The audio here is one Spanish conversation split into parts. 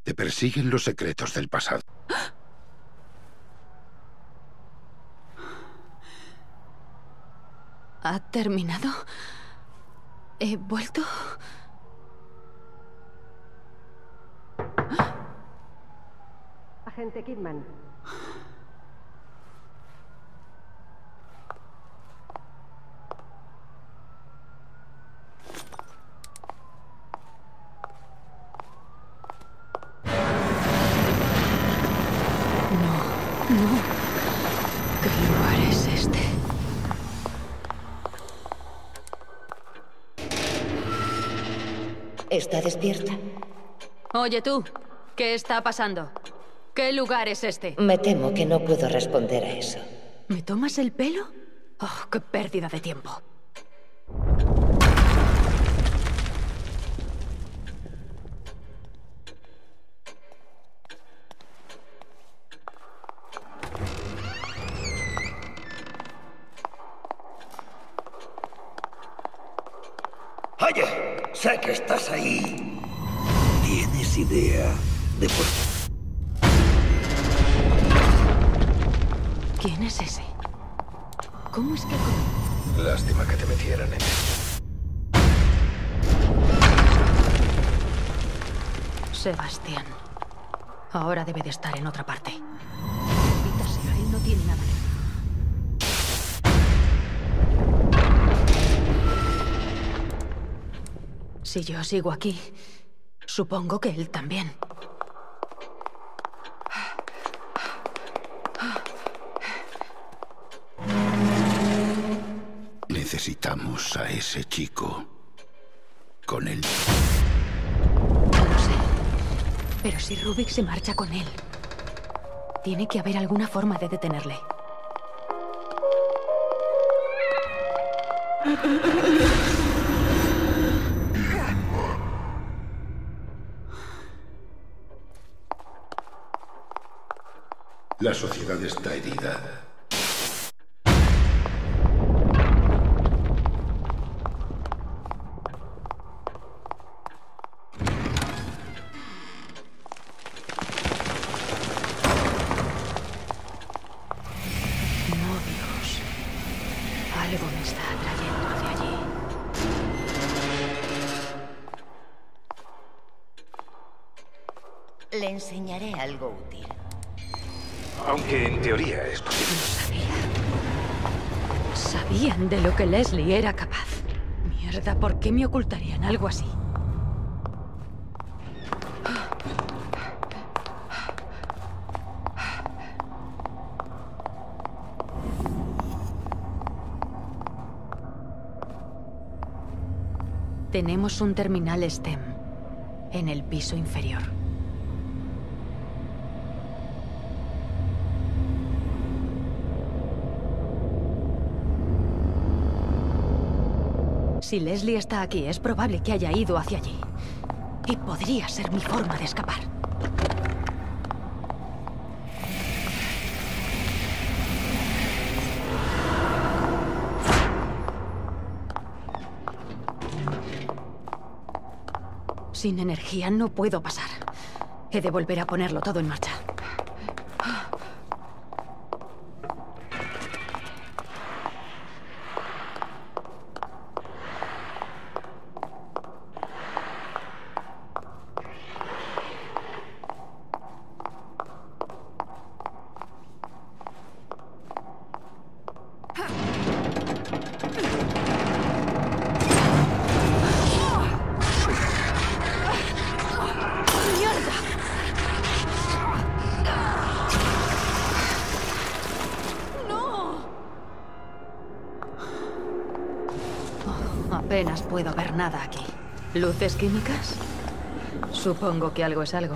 Te persiguen los secretos del pasado. ¿Ha terminado? ¿He vuelto? Agente Kidman. No. ¿Qué lugar es este? ¿Está despierta? Oye tú, ¿qué está pasando? ¿Qué lugar es este? Me temo que no puedo responder a eso. ¿Me tomas el pelo? Oh, qué pérdida de tiempo. Oye, sé que estás ahí. ¿Tienes idea de por qué? ¿Quién es ese? ¿Cómo es que...? Lástima que te metieran en esto. Sebastián. Ahora debe de estar en otra parte. Maldita sea, él no tiene nada que ver. Si yo sigo aquí, supongo que él también. Necesitamos a ese chico. Con él. No lo sé. Pero si Rubik se marcha con él, tiene que haber alguna forma de detenerle. La sociedad está herida. No, Dios. Algo me está atrayendo hacia allí. Le enseñaré algo útil. Aunque en teoría es posible. Lo sabía. Sabían de lo que Leslie era capaz. Mierda, ¿por qué me ocultarían algo así? Tenemos un terminal STEM en el piso inferior. Si Leslie está aquí, es probable que haya ido hacia allí. Y podría ser mi forma de escapar. Sin energía no puedo pasar. He de volver a ponerlo todo en marcha. Apenas puedo ver nada aquí. ¿Luces químicas? Supongo que algo es algo.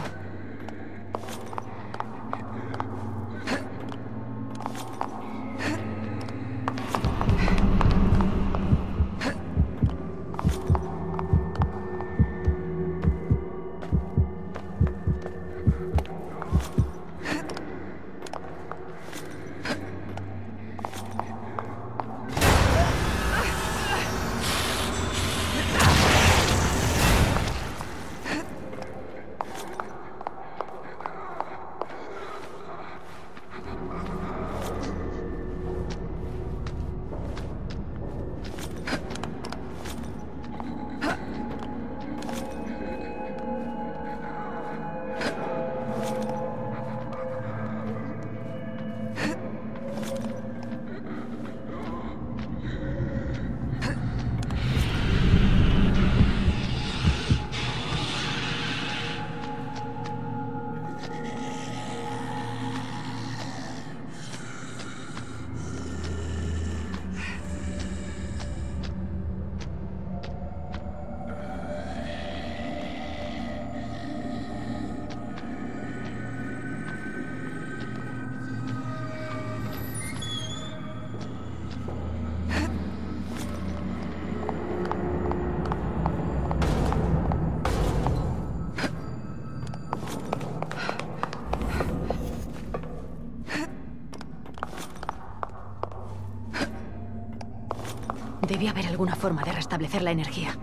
Debe haber alguna forma de restablecer la energía.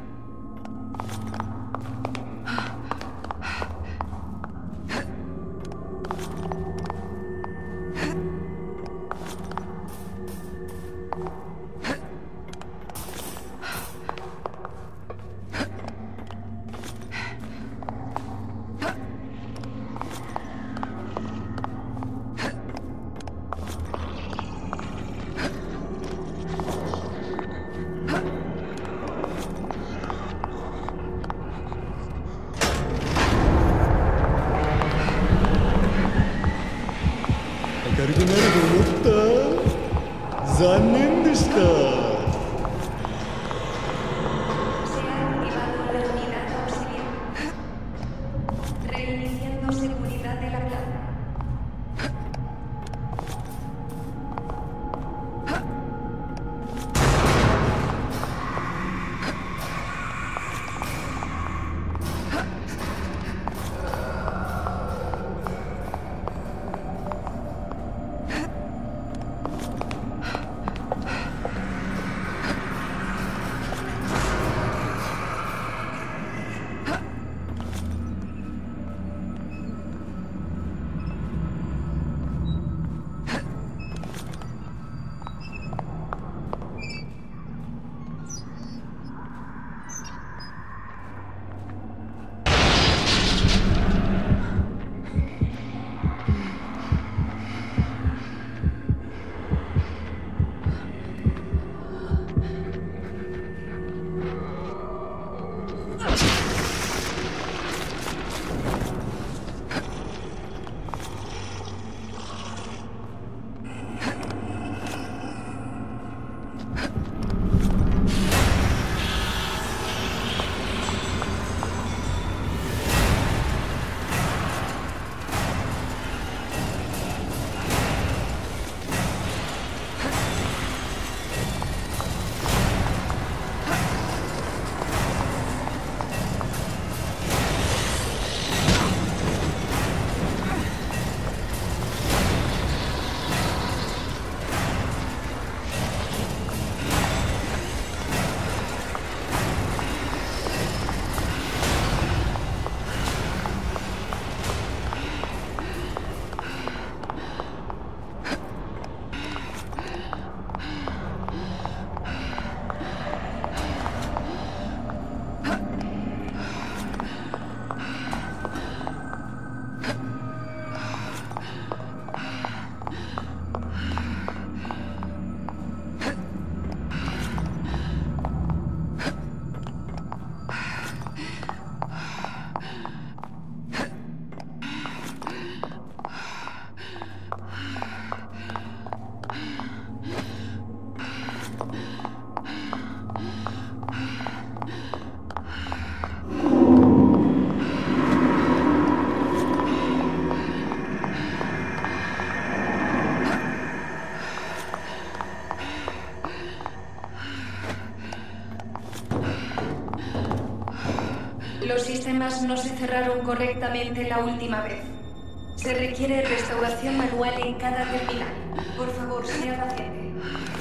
Los sistemas no se cerraron correctamente la última vez. Se requiere restauración manual en cada terminal. Por favor, sea paciente.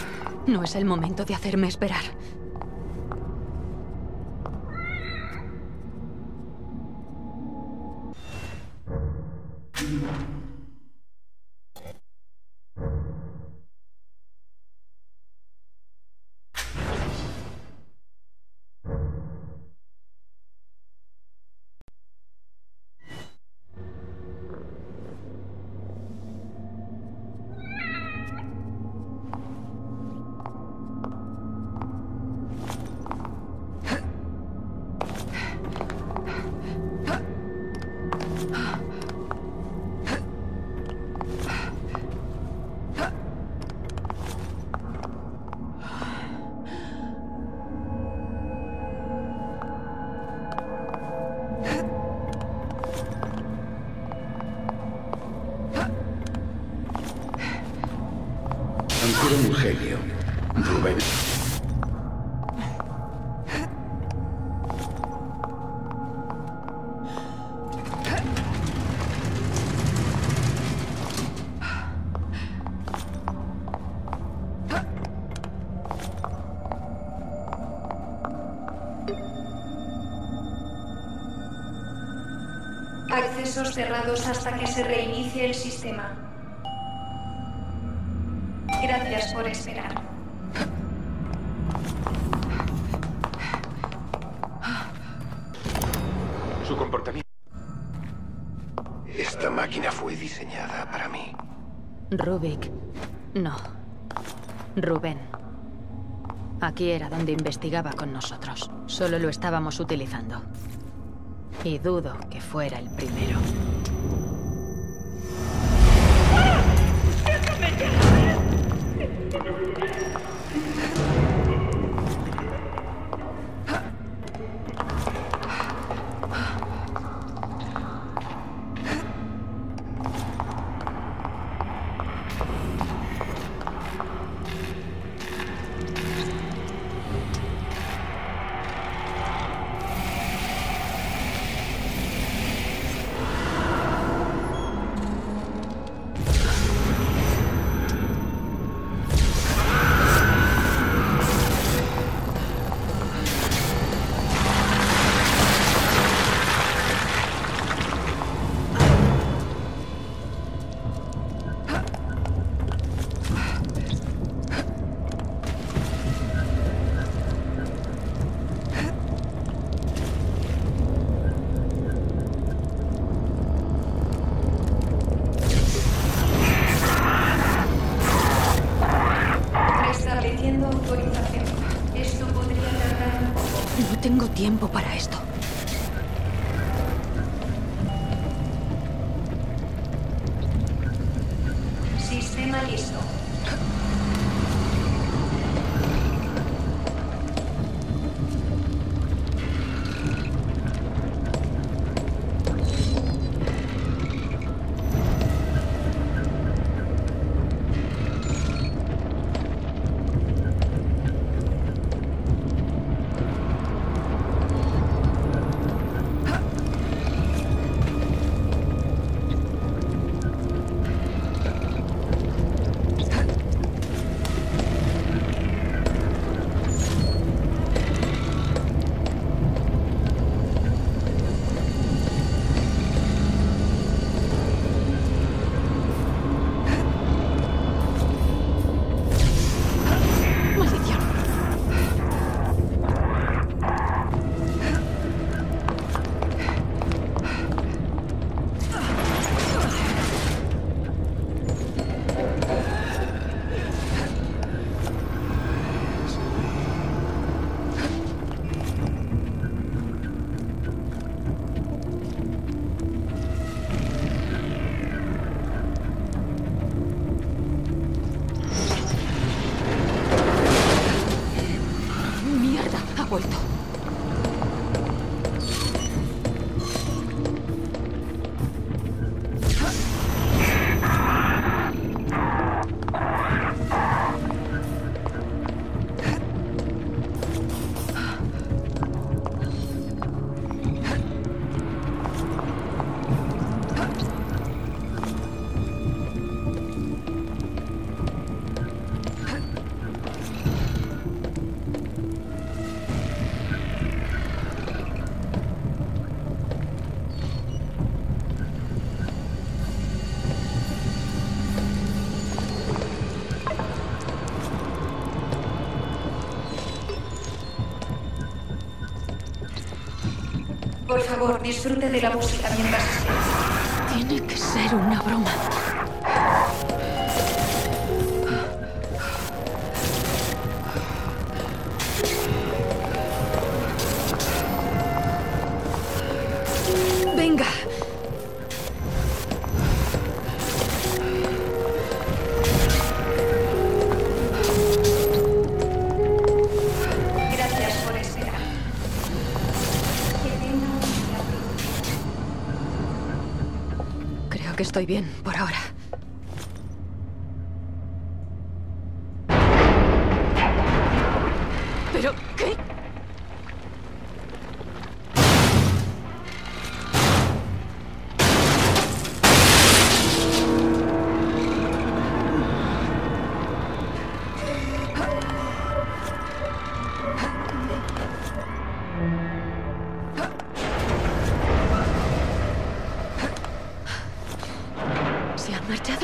No es el momento de hacerme esperar. Era un genio, Rubén. Accesos cerrados hasta que se reinicie el sistema. Gracias por esperar. Su comportamiento. Esta máquina fue diseñada para mí. Rubik. No. Rubén. Aquí era donde investigaba con nosotros. Solo lo estábamos utilizando. Y dudo que fuera el primero. No tengo tiempo para esto. Sistema listo. Vuelto. Por favor, disfrute de la música mientras espera. Tiene que ser una broma. Venga. Gracias por esperar. Que tenga un día. Creo que estoy bien por ahora. ¿Pero qué? ¿Se han marchado?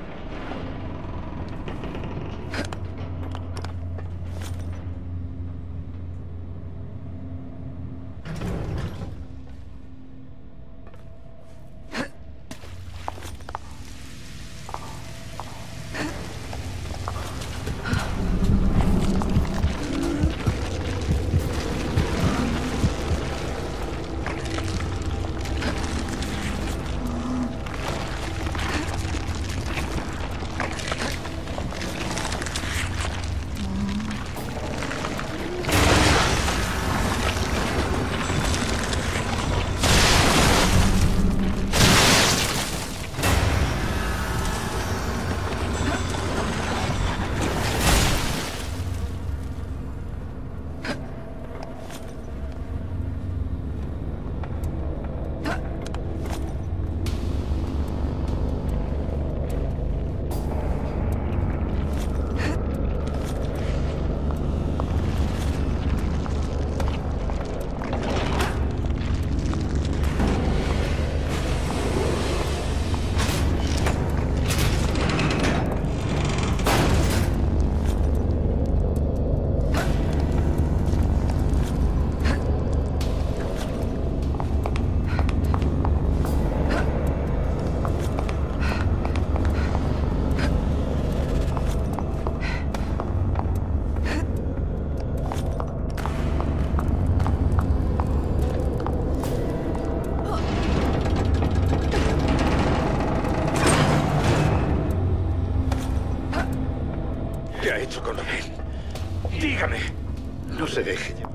¿Qué ha hecho con Robin? Dígame. No se deje llevar.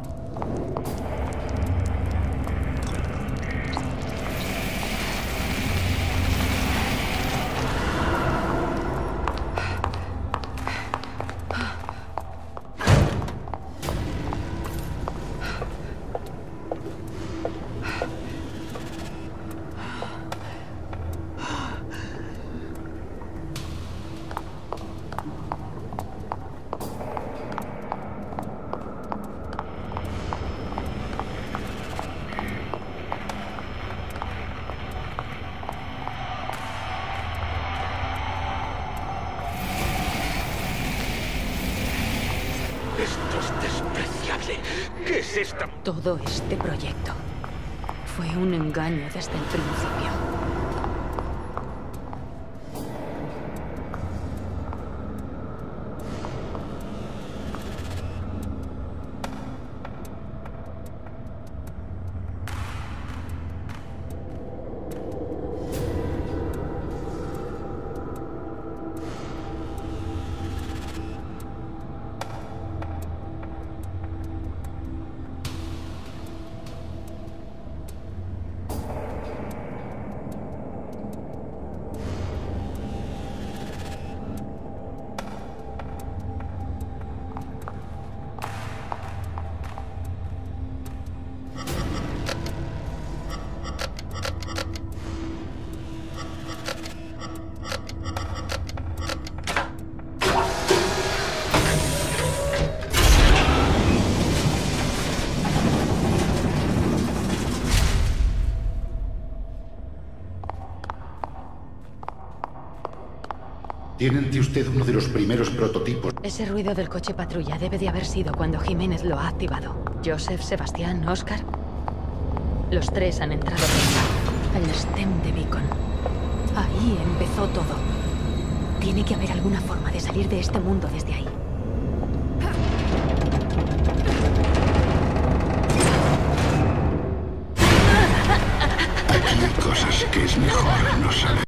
Esto es despreciable. ¿Qué es esta? Todo este proyecto fue un engaño desde el principio. Tiene ante usted uno de los primeros prototipos. Ese ruido del coche patrulla debe de haber sido cuando Jiménez lo ha activado. Joseph, Sebastián, Oscar. Los tres han entrado al STEM de Beacon. Ahí empezó todo. Tiene que haber alguna forma de salir de este mundo desde ahí. Aquí hay cosas que es mejor no saber.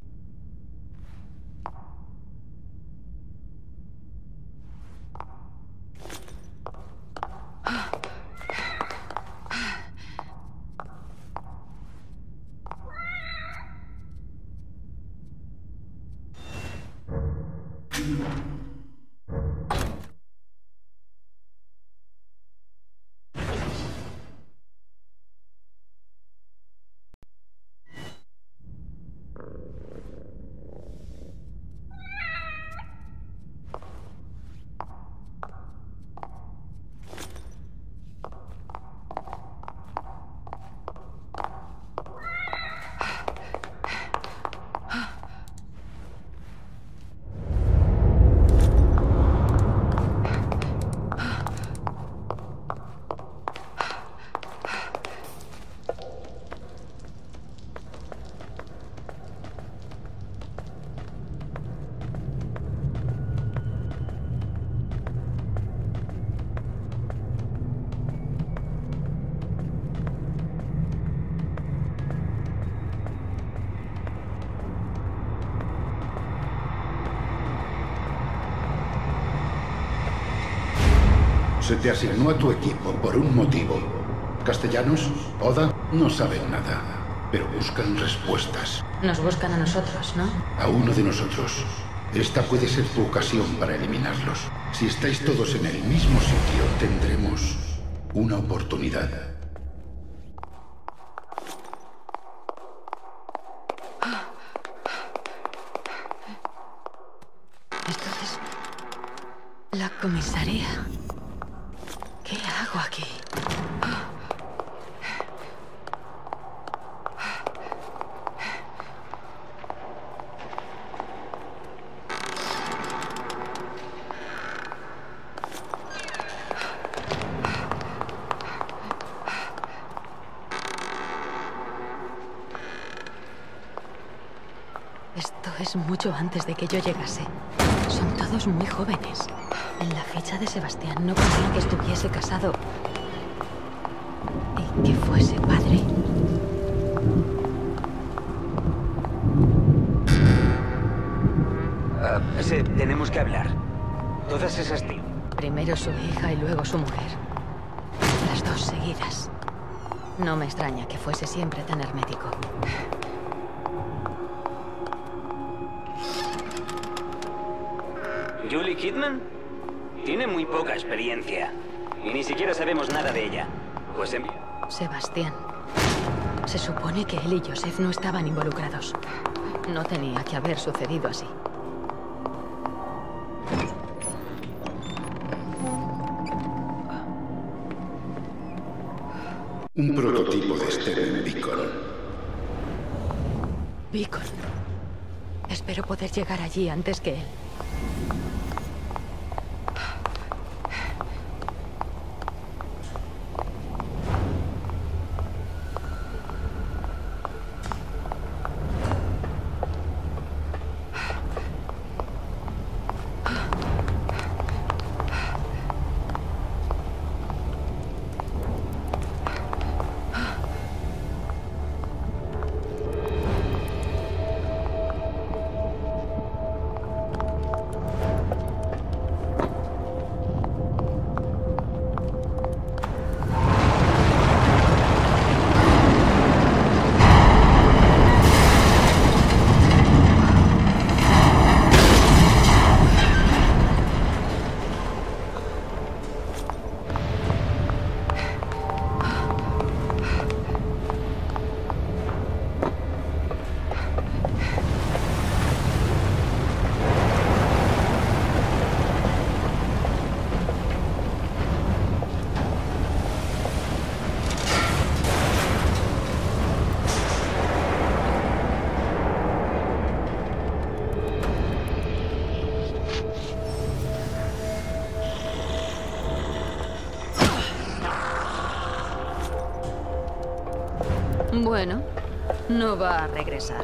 Se te asignó a tu equipo por un motivo. Castellanos, Oda, no saben nada, pero buscan respuestas. Nos buscan a nosotros, ¿no? A uno de nosotros. Esta puede ser tu ocasión para eliminarlos. Si estáis todos en el mismo sitio, tendremos una oportunidad. Esto es la comisaría. ¿Qué hago aquí? Esto es mucho antes de que yo llegase. Son todos muy jóvenes. En la ficha de Sebastián no ponía que estuviese casado y que fuese padre. Sí, tenemos que hablar. Todas esas tíos. Primero su hija y luego su mujer. Las dos seguidas. No me extraña que fuese siempre tan hermético. ¿Julie Kidman? Tiene muy poca experiencia. Y ni siquiera sabemos nada de ella. Pues Sebastián. Se supone que él y Joseph no estaban involucrados. No tenía que haber sucedido así. Un prototipo de Steven Beacon. Beacon. Espero poder llegar allí antes que él. Bueno, no va a regresar.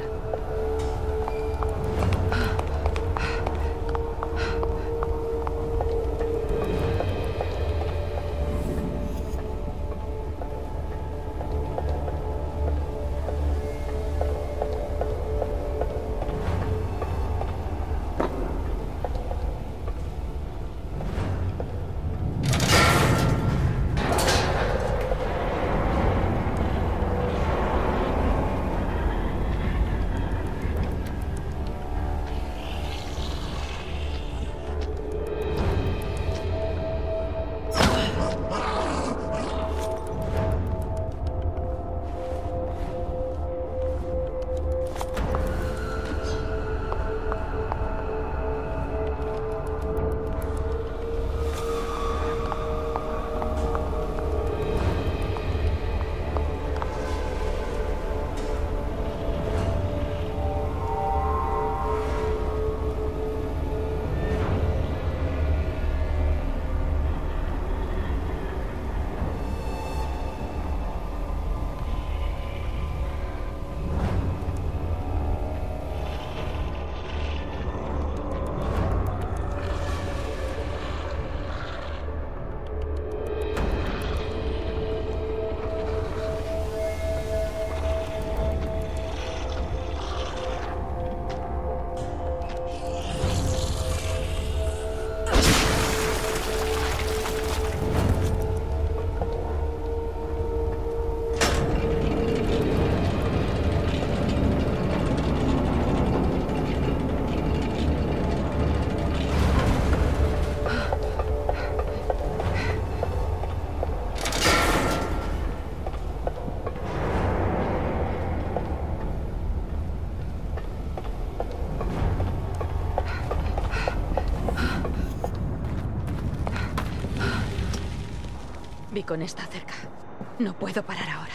Beacon está cerca. No puedo parar ahora.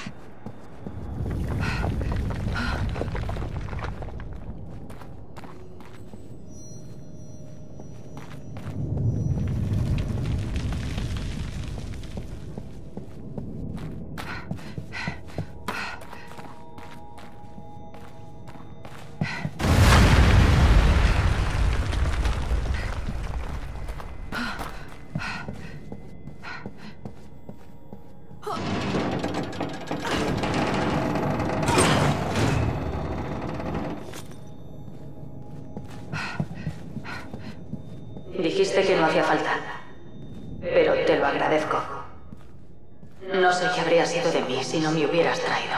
Dijiste que no hacía falta, pero te lo agradezco. No sé qué habría sido de mí si no me hubieras traído.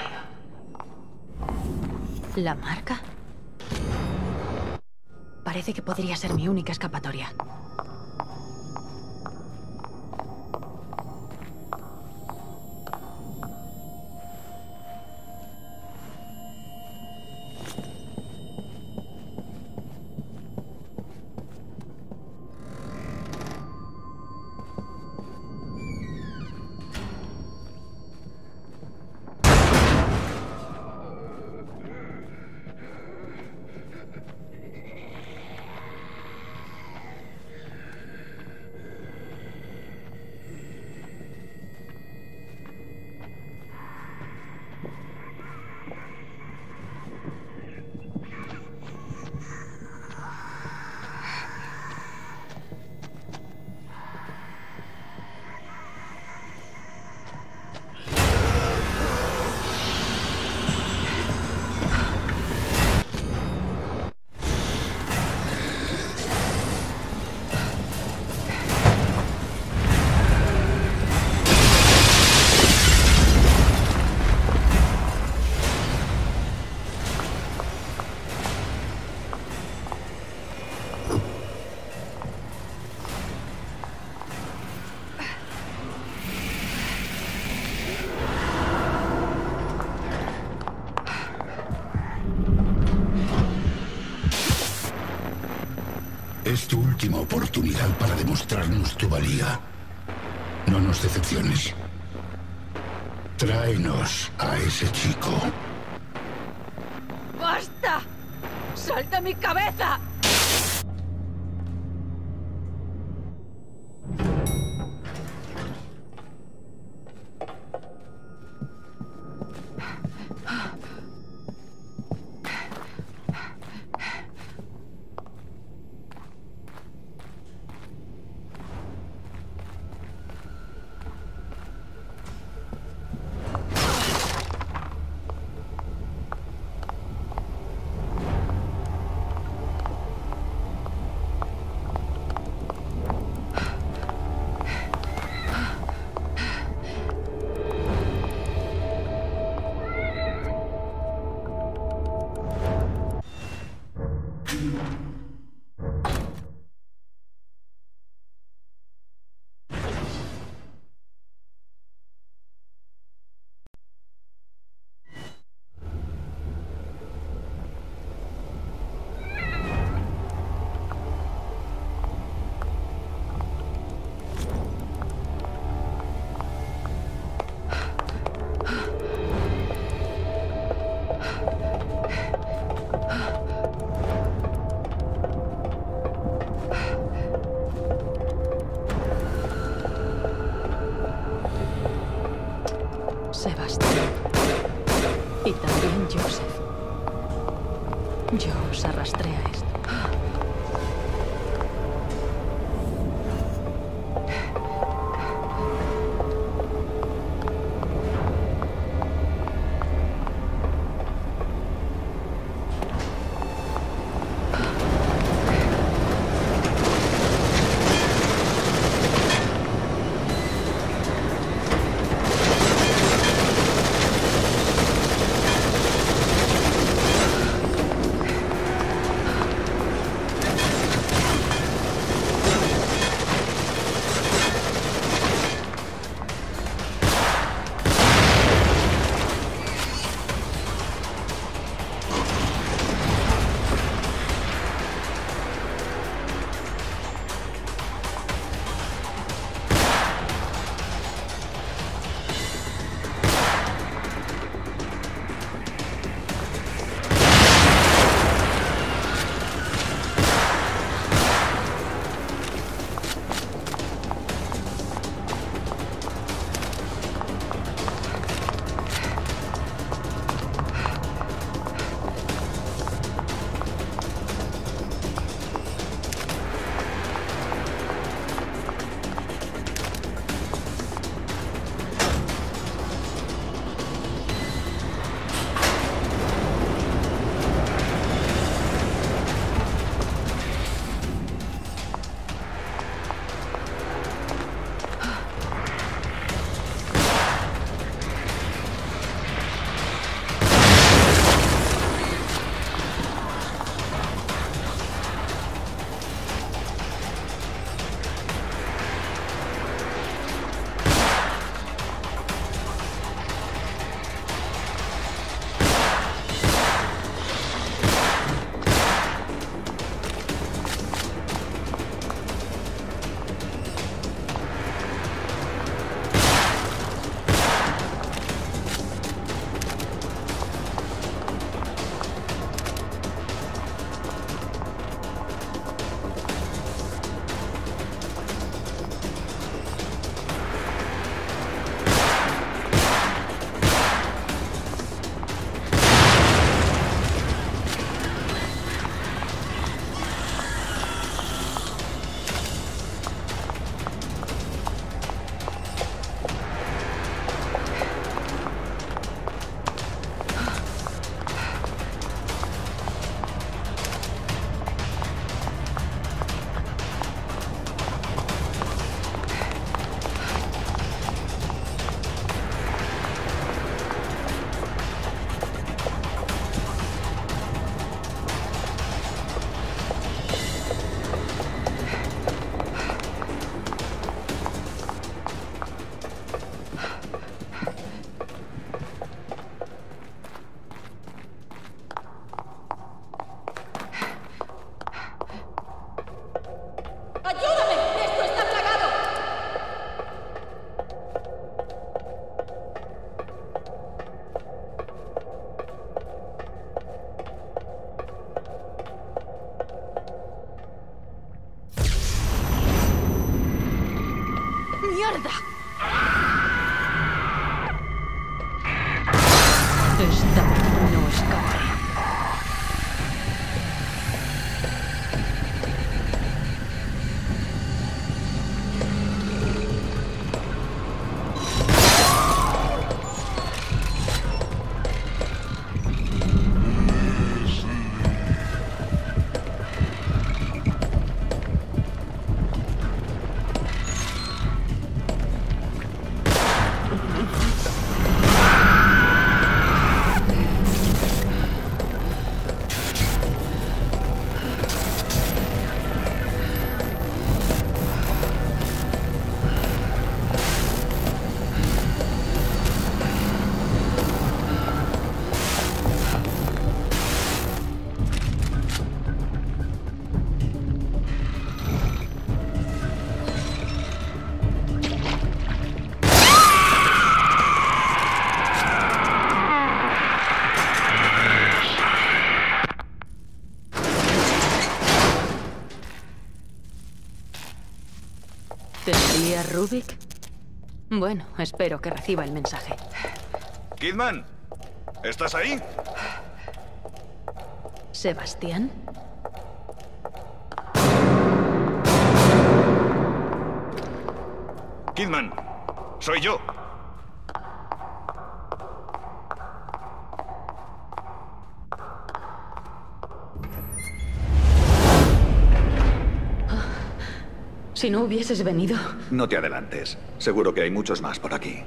¿La marca? Parece que podría ser mi única escapatoria. Es tu última oportunidad para demostrarnos tu valía. No nos decepciones. Tráenos a ese chico. ¡Basta! ¡Suelta mi cabeza! Sebastián. Y también Joseph. Yo os arrastré a esto. ¿Te envía Rubik? Bueno, espero que reciba el mensaje. Kidman, ¿estás ahí? ¿Sebastián? Kidman, soy yo. Si no hubieses venido... No te adelantes. Seguro que hay muchos más por aquí.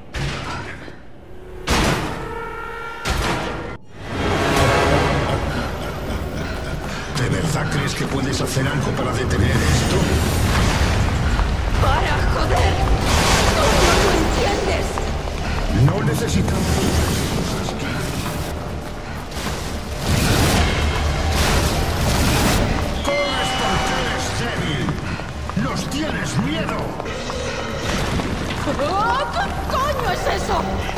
¿De verdad crees que puedes hacer algo para detener esto? ¡Para, joder! ¡Tú no lo entiendes! No necesitamos excusas, Kid. ¡Corres porque eres débil! ¡Nos tienes miedo! ¡Oh, qué coño es eso!